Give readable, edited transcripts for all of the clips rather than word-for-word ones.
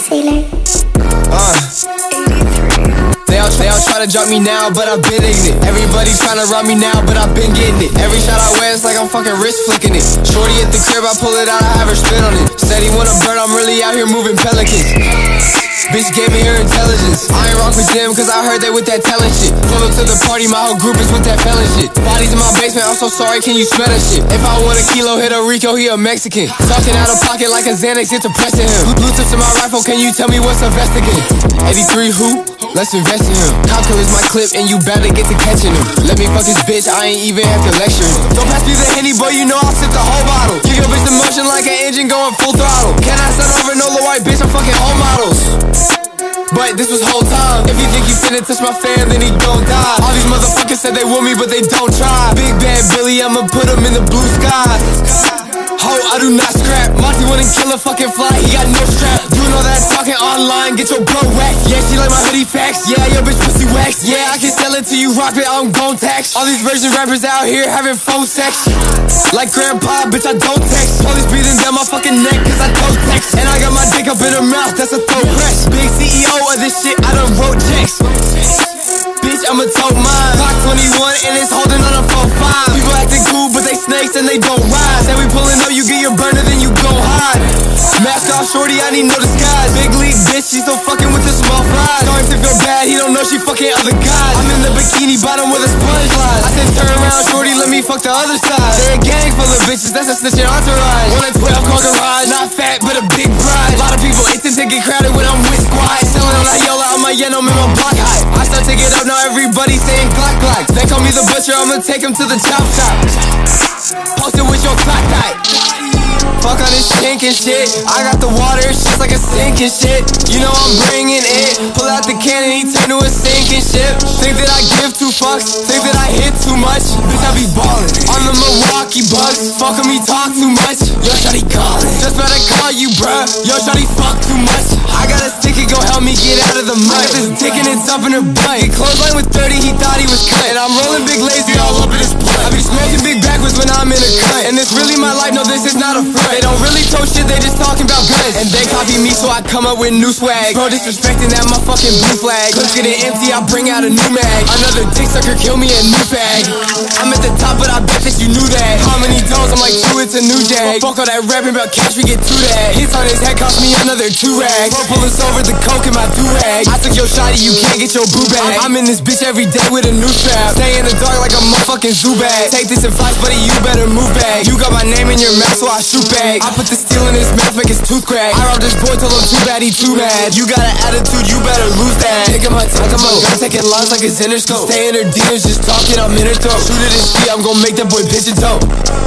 feeling. They all try to drop me now, but I've been ignorant. Everybody tryna rob me now, but I've been getting it. Every shot I wear, it's like I'm fucking wrist flicking it. Shorty at the crib, I pull it out, I have her spit on it. Said he wanna burn, I'm really out here moving pelicans. Bitch gave me her intelligence. I ain't rock with them, cause I heard they with that talent shit. Pull up to the party, my whole group is with that felon shit. Bodies in my basement, I'm so sorry, can you smell that shit? If I want a kilo, hit a Rico, he a Mexican. Talking out of pocket like a Xanax, it's depressing him. Blue tips in my rifle, can you tell me what's a vest again? 83 who? Let's invest in him. Calculus my clip and you better get to catching him. Let me fuck this bitch, I ain't even have to lecture him. Don't pass me the Henny, boy, you know I'll sip the whole bottle. Give your bitch the motion like an engine going full throttle. Can I send over no low white bitch, I'm fucking all models. But this was whole time. If you think you finna touch my fam, then he gon' die. All these motherfuckers said they want me, but they don't try. Big bad Billy, I'ma put him in the blue sky. Ho, I do not scrap. Monty wouldn't kill a fucking fly, he got no strap. Doing all that talking online, get your bro waxed. Yeah, she like my hoodie facts. Yeah, your bitch pussy waxed. Yeah, I can sell it to you, rock it, I'm gon' tax. All these virgin rappers out here having phone sex. Like grandpa, bitch, I don't text. Police breathing down my fucking neck, cause I don't text. And I got my dick up in her mouth, that's a throat press. Big CEO of this shit, I done wrote checks. Bitch, I'ma tote mine. Clock 21 and it's holding on a 4-5. People acting cool, but they snakes and they don't rise. Say we pulling up, you get your burner, then you go hide. Mask off, shorty, I need no disguise. Big league bitch, she still fucking with the small fries. Starting to feel bad, he don't know she fucking other guys. I'm in the bikini bottom with a sponge lies. I said turn around, shorty, let me fuck the other side. They're a gang full of bitches, that's a snitching entourage. 1 and 12 car garage, not fat, but a big bride. A lot of people instant to get crowded when I'm with squad. Selling on that Yola, on my Yenom in my block high. I start to get up, now everybody saying Glock Glock. They call me the butcher, I'ma take him to the chop shop. Post it with your clock tight. Fuck all this stinking shit. I got the water, it's just like a sinking shit. You know I'm bringing it. Pull out the cannon, he turn to a sinking ship. Think that I give 2 fucks, think that I hit too much. Bitch, I be ballin' on the Milwaukee Bucks. Fuck him, he talk too much. Yo, shawty callin', just better call you, bruh. Yo, shawty fuck too much. I got a stick, it gon' help me get out of the mud. Got this dick and it's up in her butt. Get clothesline with 30, he thought he was cut. And I'm rolling big lazy all up in his blood. I be smoking big backwards when I'm in a cut. And it's really my life, no, this is not a front. They don't really told shit, they just talking about guns. And they copy me, so I come up with new swag. Bro, disrespecting that my fucking blue flag. Clips getting empty, I bring out a new mag. Another dick sucker, kill me a new bag. I'm at the top, but I bet that you knew that. How many toes? I'm like 2, it's a new jag. Fuck all that rapping about cash, we get to that. Hits on his head cost me another 2 rags. Bro, pull us over the coke in my do-rag. I took your shotty, you can't get your boo bag. I'm in this bitch every day with a new strap. Stay in the dark like a motherfucking zoo bag. Take this advice, buddy, you better move back. You got my name in your mouth, so I shoot back. I put the steel in his mouth, make his tooth crack. I robbed this boy, told him too bad, he too mad. You got an attitude, you better lose that. Taking my time, I'm taking lines like a Zenerscope. Stay in her DMs, just talking, I'm in her throat. Shoot it and see, I'm gon' make that boy pitch a toe.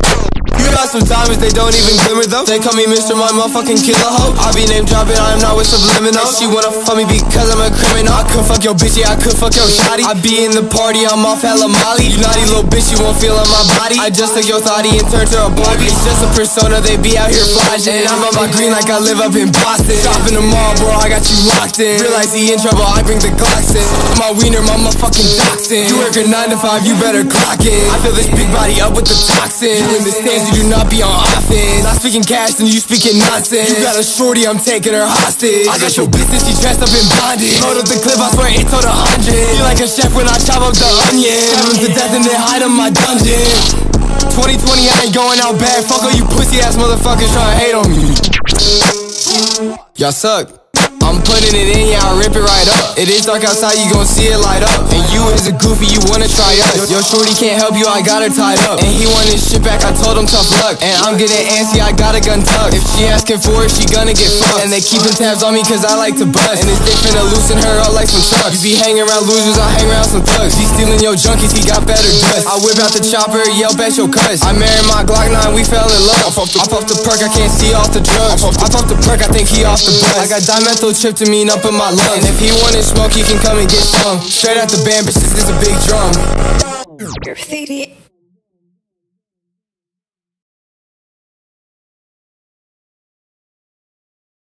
You got some diamonds, they don't even glimmer though. They call me Mr. My motherfucking killer hoe. I be name dropping, I am not with subliminal. She wanna fuck me because I'm a criminal. I could fuck your bitch, yeah, I could fuck your shawty. I be in the party, I'm off hella molly. You naughty little bitch, you won't feel on my body. I just took your thotty and turned her a Barbie. It's just a persona, they be out here flashing. I'm on my green like I live up in Boston. Shop in the mall, bro, I got you locked in. Realize he in trouble, I bring the Glocks in. My wiener, my motherfucking toxin. You work a 9 to 5, you better clock in. I fill this big body up with the toxin. You in the stands, you do not be on offense. Not speaking cash, then you speaking nonsense. You got a shorty, I'm taking her hostage. I got your business, she dressed up in bondage. Load up the clip, I swear it told 100. Feel like a chef when I chop up the onion. Stab him to death and then hide in my dungeon. 2020, I ain't going out bad. Fuck all you pussy ass motherfuckers trying to hate on me. Y'all suck. I'm putting it in, yeah, I rip it right up. It is dark outside, you gon' see it light up. And you is a goofy, you wanna try us. Yo, shorty can't help you, I got her tied up. And he want his shit back, I told him tough luck. And I'm getting antsy, I got a gun tucked. If she asking for it, she gonna get fucked. And they keeping tabs on me cause I like to bust. And this dick finna loosen her up like some trucks. You be hanging around losers, I hang around some thugs. He stealing your junkies, he got better dust. I whip out the chopper, yelp at your cuss. I married my Glock 9, we fell in love. I puff the perk, I can't see off the drugs. I puff the perk, I think he off the bus. I got dimethyltryptamine up in my lungs. And if he wanted smoke, he can come and get some. Straight out the band, bitch, this is a big drum. Graffiti.